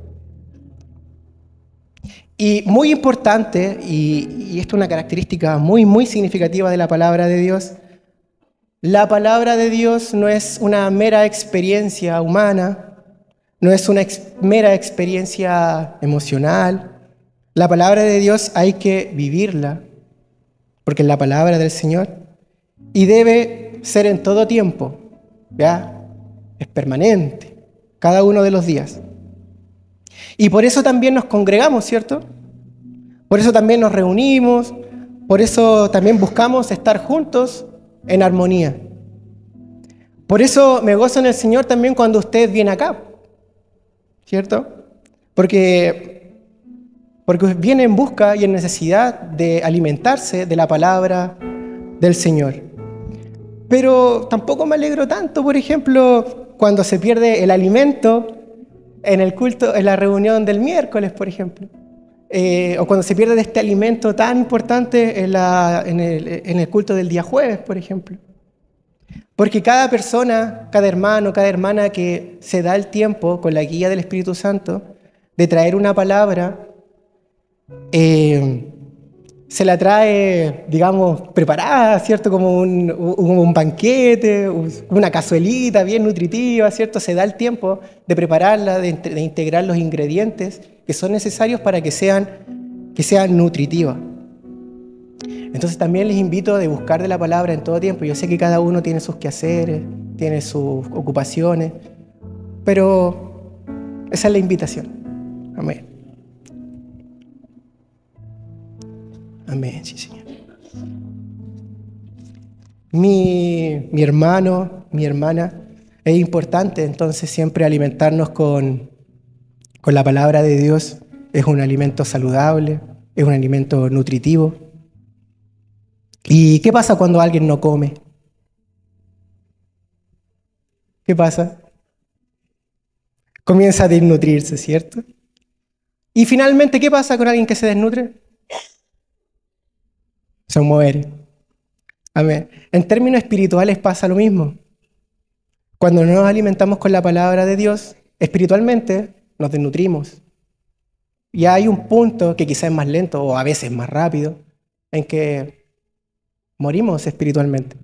Y muy importante, y, y esto es una característica muy, muy significativa de la palabra de Dios, la palabra de Dios no es una mera experiencia humana, no es una ex- mera experiencia emocional. La palabra de Dios hay que vivirla, porque es la palabra del Señor, y debe ser en todo tiempo, ¿ya? Es permanente, cada uno de los días. Y por eso también nos congregamos, ¿cierto? Por eso también nos reunimos, por eso también buscamos estar juntos en armonía. Por eso me gozo en el Señor también cuando usted viene acá, ¿cierto? Porque, porque viene en busca y en necesidad de alimentarse de la palabra del Señor. Pero tampoco me alegro tanto, por ejemplo, cuando se pierde el alimento en el culto, en la reunión del miércoles, por ejemplo. Eh, o cuando se pierde de este alimento tan importante en, la, en, el, en el culto del día jueves, por ejemplo. Porque cada persona, cada hermano, cada hermana que se da el tiempo con la guía del Espíritu Santo de traer una palabra, eh, se la trae, digamos, preparada, ¿cierto? Como un, un, un banquete, una cazuelita bien nutritiva, ¿cierto? Se da el tiempo de prepararla, de, de integrar los ingredientes que son necesarios para que sean, que sean nutritivas. Entonces también les invito a buscar de la palabra en todo tiempo. Yo sé que cada uno tiene sus quehaceres, tiene sus ocupaciones, pero esa es la invitación. Amén. Amén, sí, Señor. Mi, mi hermano, mi hermana, es importante entonces siempre alimentarnos con, con la palabra de Dios. Es un alimento saludable, es un alimento nutritivo. ¿Y qué pasa cuando alguien no come? ¿Qué pasa? Comienza a desnutrirse, ¿cierto? Y finalmente, ¿qué pasa con alguien que se desnutre? Se muere. Amén. En términos espirituales pasa lo mismo. Cuando no nos alimentamos con la palabra de Dios, espiritualmente nos desnutrimos. Y hay un punto que quizás es más lento o a veces más rápido, en que morimos espiritualmente.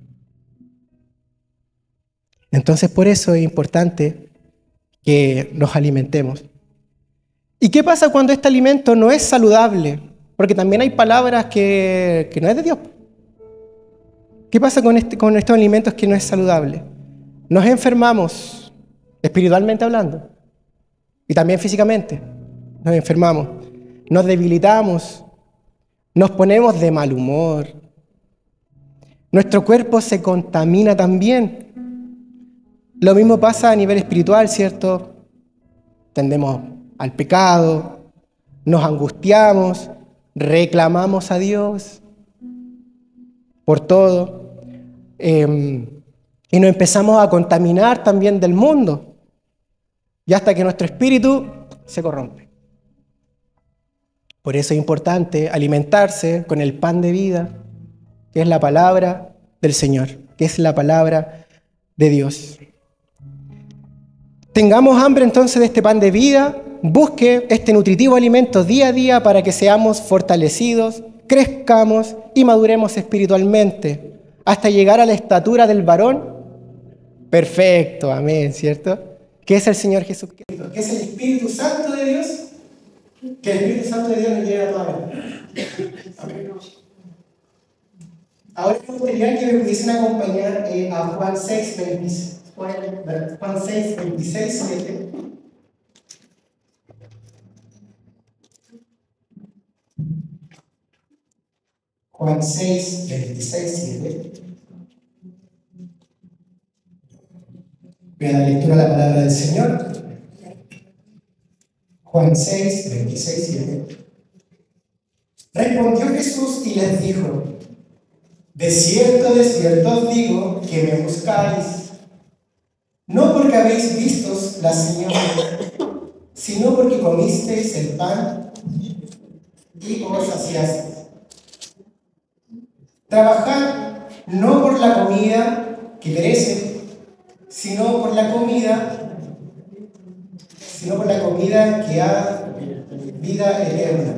Entonces, por eso es importante que nos alimentemos. ¿Y qué pasa cuando este alimento no es saludable? Porque también hay palabras que, que no es de Dios. ¿Qué pasa con, este, con estos alimentos que no es saludable? Nos enfermamos, espiritualmente hablando, y también físicamente. Nos enfermamos, nos debilitamos, nos ponemos de mal humor. Nuestro cuerpo se contamina también. Lo mismo pasa a nivel espiritual, ¿cierto? Tendemos al pecado, nos angustiamos, reclamamos a Dios por todo, eh, y nos empezamos a contaminar también del mundo, y hasta que nuestro espíritu se corrompe. Por eso es importante alimentarse con el pan de vida, que es la palabra del Señor, que es la palabra de Dios. Tengamos hambre entonces de este pan de vida, busque este nutritivo alimento día a día para que seamos fortalecidos, crezcamos y maduremos espiritualmente hasta llegar a la estatura del varón perfecto, amén, ¿cierto? Que es el Señor Jesucristo, que es el Espíritu Santo de Dios, que el Espíritu Santo de Dios nos lleva a toda la amén. Ahora me gustaría que me pudiesen acompañar eh, a Juan seis, veintiséis, Juan seis, veintiséis, siete. Juan seis, veintiséis, siete. Voy a dar lectura a la palabra del Señor. Juan seis, veintiséis, siete. Respondió Jesús y les dijo: de cierto, de cierto os digo que me buscáis, no porque habéis visto las señales, sino porque comisteis el pan y os saciasteis. Trabajad no por la comida que perece, sino por la comida, sino por la comida que ha vida eterna,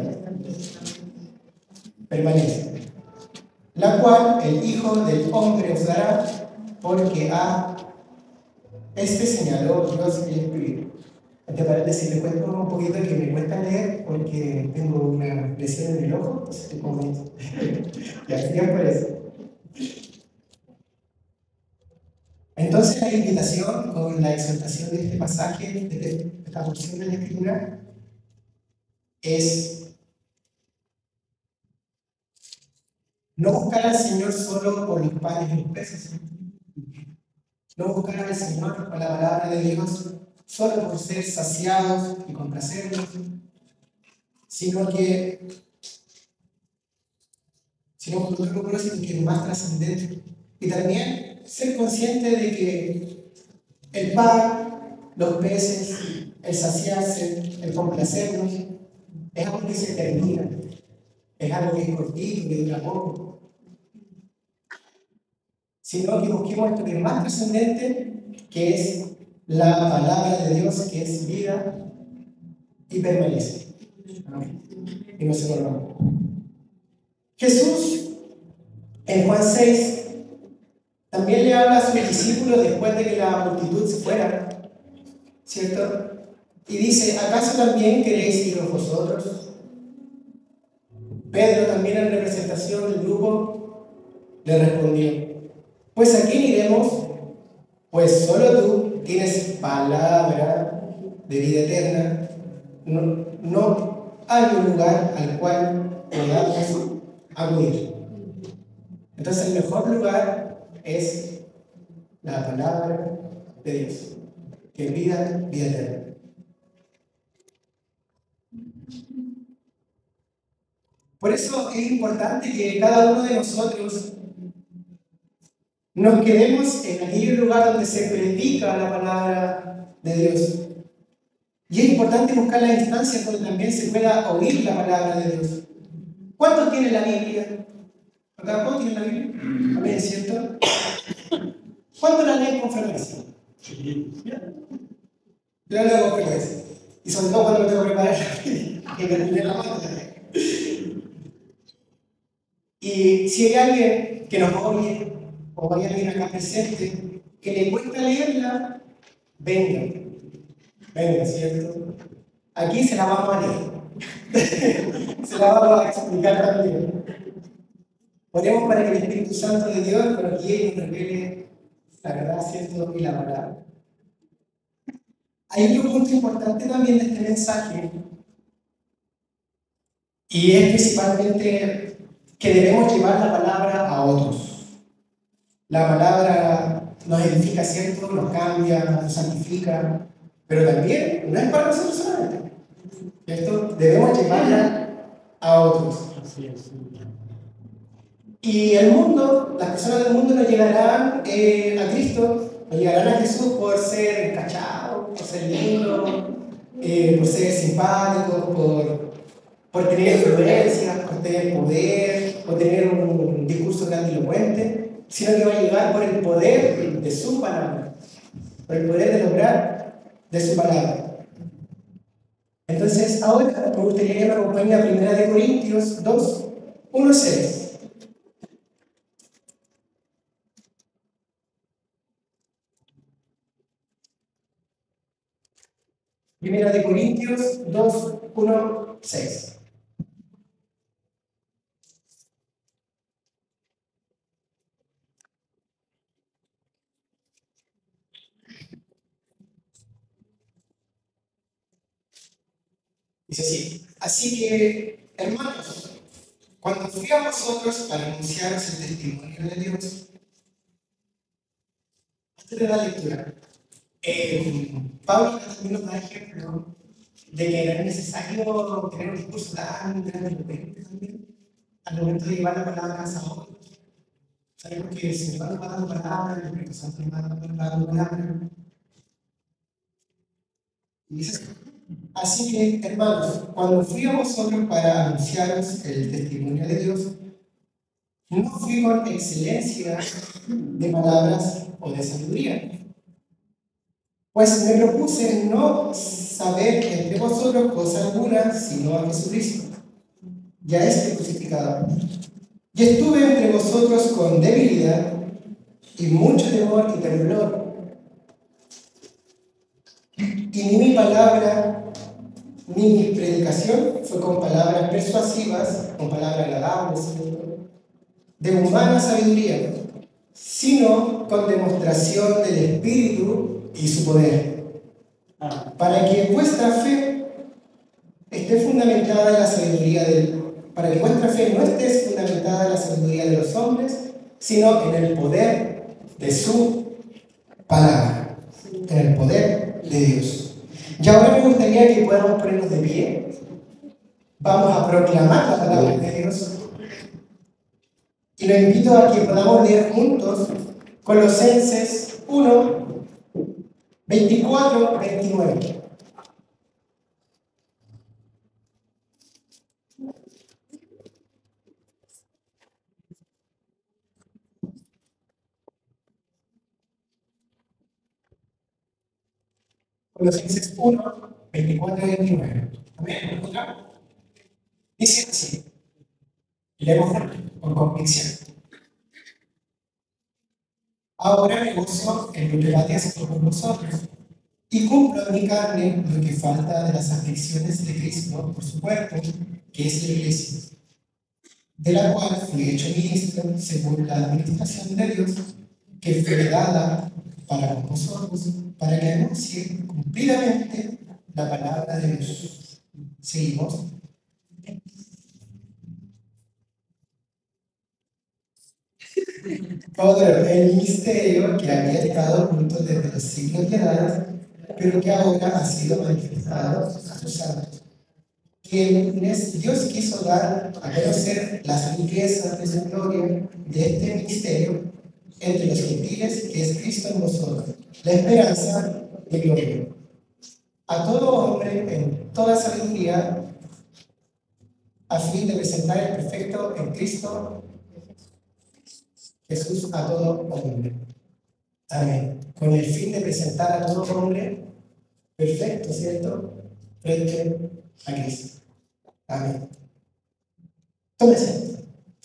permanece, la cual el Hijo del Hombre os dará, porque a este señaló Dios el Espíritu. Ante paréntesis, les cuento un poquito que me cuesta leer porque tengo una lesión en el ojo, entonces estoy como esto. Y así es por eso. Entonces la invitación con la exhortación de este pasaje, de esta porción de la Escritura, es no buscar al Señor solo por los panes y los peces. No buscar al Señor con la palabra de Dios solo por ser saciados y complacerlos, sino que, sino por otro propósito que es más trascendente. Y también ser consciente de que el pan, los peces, el saciarse, el complacernos, es algo que se termina, es algo que es cortito, que dura poco. Sino que busquemos esto que es más trascendente, que es la palabra de Dios, que es vida y permanece. Amén. Y no se corrompe. Jesús, en Juan seis, también le habla a sus discípulos después de que la multitud se fuera, ¿cierto? Y dice: ¿acaso también queréis iros vosotros? Pedro, también en representación del grupo, le respondió: pues ¿a quién iremos? Pues solo tú tienes palabra de vida eterna. No, no hay un lugar al cual podamos acudir. Entonces el mejor lugar es la palabra de Dios, que es vida, vida eterna. Por eso es importante que cada uno de nosotros nos quedemos en aquel lugar donde se predica la palabra de Dios. Y es importante buscar las instancias donde también se pueda oír la palabra de Dios. ¿Cuántos tienen la Biblia? ¿Acá cuántos tienen la Biblia? Amén, ¿cierto? ¿Cuántos la leen con frecuencia? Yo la leo con frecuencia. Y sobre todo cuando me tengo que preparar que me termine la mano. Y si hay alguien que nos oye, o hay alguien acá presente que le cuesta leerla, venga, venga, ¿cierto? Aquí se la vamos a leer. Se la vamos a explicar también. Oremos para que el Espíritu Santo de Dios nos guíe y nos revele la verdad, ¿cierto? Y la palabra. Hay otro punto importante también de este mensaje, y es principalmente que debemos llevar la palabra a otros. La palabra nos edifica, ¿cierto? Nos cambia, nos santifica, pero también no es para nosotros solamente, ¿cierto? Debemos llevarla a otros. Y el mundo, las personas del mundo no llegarán eh, a Cristo, no llegarán a Jesús por ser cachados, por ser lindos, eh, por ser simpáticos, por, por tener influencia, por tener poder, por tener un discurso grandilocuente, sino que va a llegar por el poder de su palabra, por el poder de lograr de su palabra. Entonces, ahora me gustaría que me acompañe a primera de Corintios dos, uno, seis. Primera de Corintios dos, uno, seis. Dice así: así que, hermanos, cuando fui a vosotros para anunciaros el testimonio de Dios, antes de la lectura, eh, Pablo también nos da ejemplo de que era necesario tener un discurso tan grandilocuente también al momento de llevar la palabra a otros. Sabemos que el Señor nos va dando palabra, el Espíritu Santo nos va dando palabra. Y dice: así que, hermanos, cuando fui a vosotros para anunciaros el testimonio de Dios, no fui con excelencia de palabras o de sabiduría, pues me propuse no saber entre vosotros cosa alguna, sino a Jesucristo, ya este crucificado. Y estuve entre vosotros con debilidad y mucho temor y temblor. Y ni mi palabra ni mi predicación fue con palabras persuasivas, con palabras agradables, de humana sabiduría, sino con demostración del Espíritu y su poder, para que vuestra fe esté fundamentada en la sabiduría del, para que vuestra fe no esté fundamentada en la sabiduría de los hombres, sino en el poder de su palabra, en el poder de Dios. Y ahora me gustaría que podamos ponernos de pie. Vamos a proclamar la palabra de Dios. Y lo invito a que podamos leer juntos Colosenses uno, veinticuatro, veintinueve. Colosenses uno, veinticuatro y veintinueve. ¿Amén? ¿Lo encontramos? Dice así. Leemos con convicción. Ahora me gozo en lo que padezco por vosotros, y cumplo en mi carne lo que falta de las aflicciones de Cristo por su cuerpo, que es la Iglesia, de la cual fui hecho ministro según la administración de Dios, que fue dada para con vosotros, para que anuncie cumplidamente la palabra de Dios. Seguimos. Ahora, el misterio que había estado oculto desde los siglos de edad, pero que ahora ha sido manifestado a sus santos, quienes Dios quiso dar a conocer las riquezas de su gloria de este misterio entre los gentiles, que es Cristo en vosotros, la esperanza de gloria. A todo hombre en toda sabiduría, a fin de presentar el perfecto en Cristo Jesús a todo hombre. Amén. Con el fin de presentar a todo hombre perfecto, ¿cierto? Frente a Cristo. Amén. Tómese.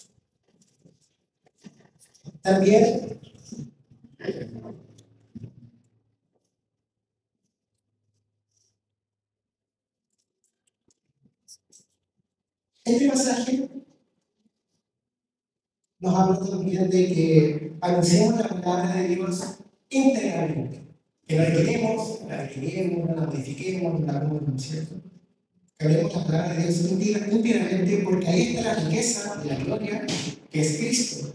También este pasaje nos habla también de que anunciemos la palabra de Dios íntegramente, que no la queremos, la requeremos, no la modifiquemos, no la hagamos, ¿cierto? que hablemos la palabra de Dios íntegramente, porque ahí está la riqueza de la gloria, que es Cristo.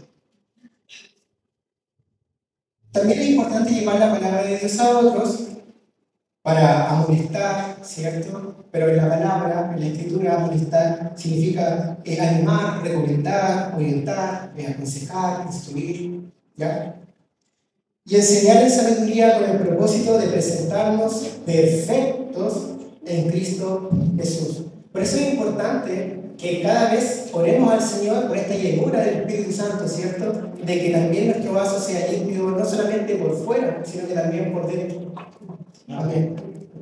También es importante llevar la palabra de Dios a otros para amonestar, ¿cierto? Pero en la palabra, en la escritura, amonestar significa eh, animar, recomendar, orientar, eh, aconsejar, instruir, ¿ya? Y enseñar en sabiduría con el propósito de presentarnos perfectos en Cristo Jesús. Por eso es importante que cada vez oremos al Señor por esta llenura del Espíritu Santo, ¿cierto? De que también nuestro vaso sea limpio, no solamente por fuera, sino que también por dentro. Amén.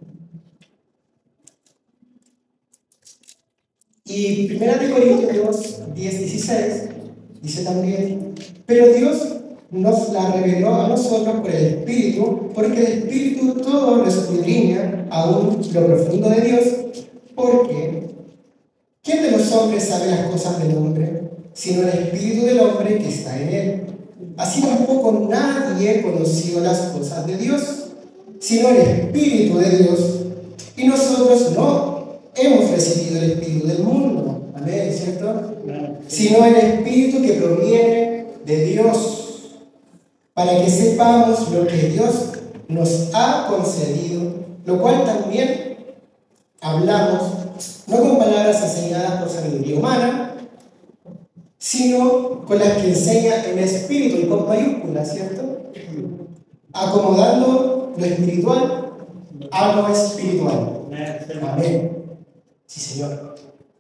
Y primera de Corintios diez, dieciséis dice también, pero Dios nos la reveló a nosotros por el Espíritu, porque el Espíritu todo lo escudriña, aún lo profundo de Dios, porque ¿quién de los hombres sabe las cosas del hombre, sino el Espíritu del hombre que está en él? Así tampoco nadie conoció las cosas de Dios, sino el Espíritu de Dios. Y nosotros no hemos recibido el Espíritu del mundo, amén, ¿cierto? Sino el Espíritu que proviene de Dios, para que sepamos lo que Dios nos ha concedido, lo cual también hablamos, no con palabras enseñadas por sabiduría humana, sino con las que enseña el Espíritu, y con mayúsculas, ¿cierto? Acomodando lo espiritual a lo espiritual. Amén. Sí, Señor.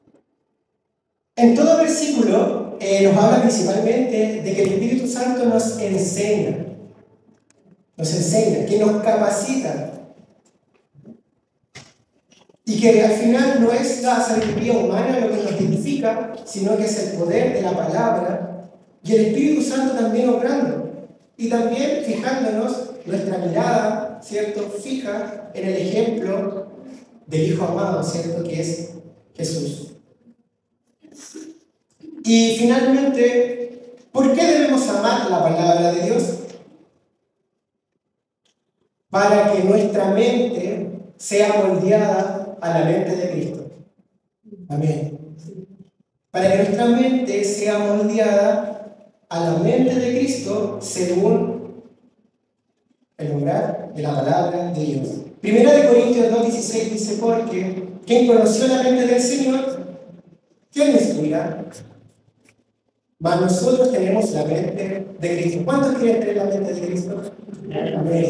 En todo versículo eh, nos habla principalmente de que el Espíritu Santo nos enseña, nos enseña, que nos capacita, y que al final no es la sabiduría humana lo que nos identifica, sino que es el poder de la palabra y el Espíritu Santo también obrando, y también fijándonos nuestra mirada, ¿cierto?, fija en el ejemplo del Hijo amado, ¿cierto?, que es Jesús. Y finalmente, ¿por qué debemos amar la palabra de Dios? Para que nuestra mente sea moldeada a la mente de Cristo. Amén. Para que nuestra mente sea moldeada a la mente de Cristo según el obrar de la palabra de Dios. Primera de Corintios dos, dieciséis dice, porque quien conoció la mente del Señor, ¿quién le instruirá? Mas nosotros tenemos la mente de Cristo. ¿Cuántos quieren tener la mente de Cristo? Amén.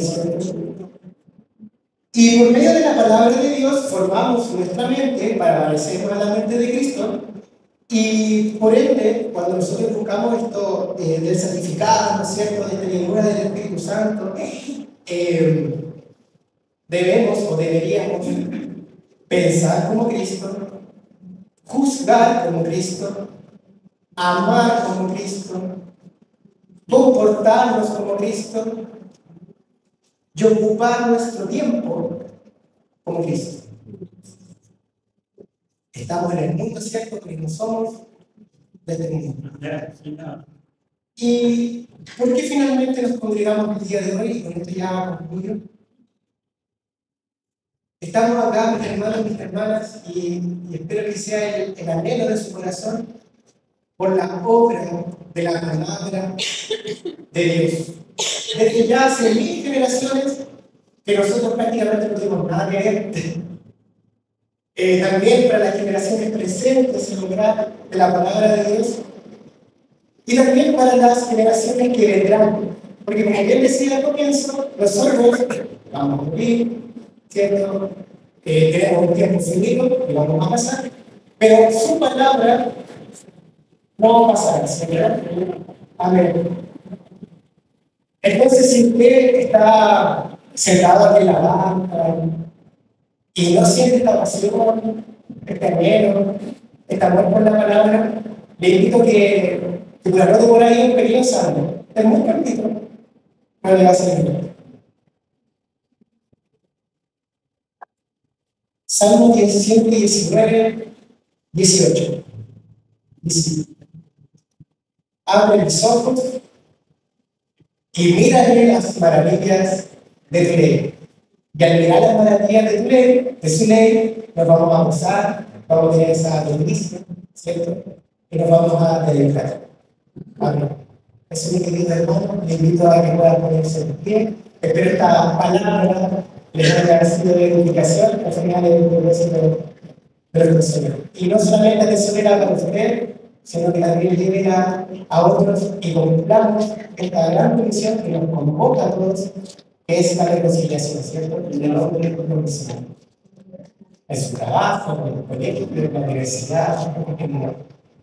Y por medio de la palabra de Dios formamos nuestra mente para parecernos a la mente de Cristo. Y por ende, cuando nosotros buscamos esto eh, del certificado, ¿no es cierto?, de esta llenura del Espíritu Santo, eh, debemos o deberíamos pensar como Cristo, juzgar como Cristo, amar como Cristo, comportarnos como Cristo y ocupar nuestro tiempo como Cristo. Estamos en el mundo, ¿cierto?, pero no somos de este mundo. ¿Y por qué finalmente nos congregamos el día de hoy? Y con esto ya concluyo. Estamos acá, mis hermanos, mis hermanas, y, y espero que sea el, el anhelo de su corazón por la obra de la palabra de Dios. Desde ya hace mil generaciones que nosotros prácticamente no tenemos nada que ver. Eh, también para las generaciones presentes el obrar de la palabra de Dios, y también para las generaciones que vendrán, porque como bien decía al comienzo, nosotros vamos a morir, ¿cierto? Eh, tenemos un tiempo finito que vamos a pasar, pero su palabra no va a pasar, ¿cierto? Amén. Entonces, si usted está sentado aquí en la banca y no siente esta pasión, este anhelo, este amor por la palabra, le invito que, que por anote por ahí un pequeño salmo. Es muy cortito, pero le va a servir. Salmo ciento diecinueve, dieciocho. Dice: abre mis ojos y mírale las maravillas de tu ley. Y al mirar las maravillas de tu ley, de su ley, nos vamos a gozar, vamos a tener esa delicia, ¿cierto? Y nos vamos a dedicar. Amén. Eso, mi querido hermano, le invito a que puedan ponerse de pie. Espero esta palabra les haya sido de edificación, al final es un propósito de los Señor. Y no solamente atesorera para usted, sino que también lleve a, a otros y cumplamos esta gran comisión que nos convoca a todos, que es la reconciliación, ¿cierto? En el orden del compromiso. En su trabajo, en el colegio, en la universidad, en cualquier lugar.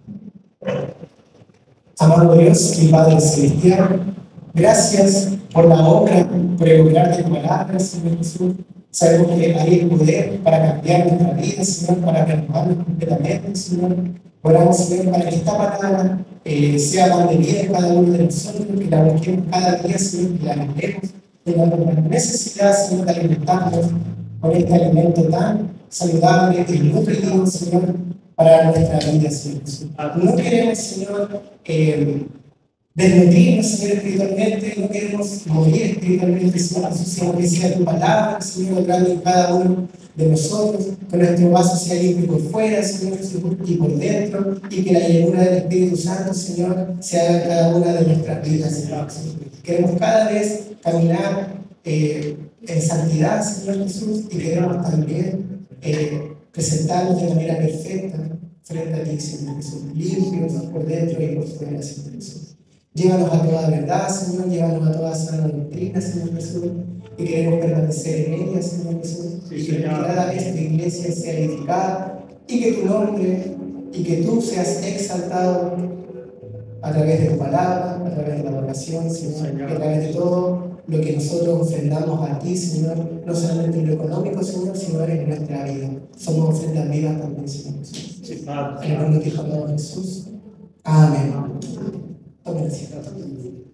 Amado Dios y Padre Celestial, gracias por la obra, por el lugar de tu palabra, Señor Jesús. Sabemos que hay el poder para cambiar nuestra vida, Señor, para renovarnos completamente, Señor. Oramos, Señor, para que esta palabra eh, sea tan de vida en cada uno de nosotros, que la busquemos cada día, Señor, que la anhelemos, tengamos la necesidad, Señor, de alimentarnos con este alimento tan saludable y nutritivo, Señor, para nuestra vida, Señor Jesús. No queremos, Señor, eh, desnutrirnos, Señor, espiritualmente, no queremos morir espiritualmente, Señor Jesús, sino que sea tu palabra, Señor, obrando en cada uno de nosotros, que nuestro vaso sea limpio por fuera, Señor Jesús, y por dentro, y que la llenura del Espíritu Santo, Señor, sea en cada una de nuestras vidas, Señor Jesús. Queremos cada vez caminar eh, en santidad, Señor Jesús, y queremos también eh, presentarnos de manera perfecta frente a ti, Señor Jesús, limpios por dentro y por fuera, Señor Jesús. Llévanos a toda verdad, Señor, llévanos a toda sana doctrina, Señor Jesús, y queremos permanecer en ella, Señor Jesús, y que cada vez tu iglesia sea edificada, y que tu nombre, y que tú seas exaltado a través de tu palabra, a través de la oración, Señor, y a través de todo lo que nosotros ofrendamos a ti, Señor, no solamente en lo económico, Señor, sino en nuestra vida. Somos ofrendas vivas también, Señor Jesús. En el nombre de Jesús. Amén. Tomen asiento.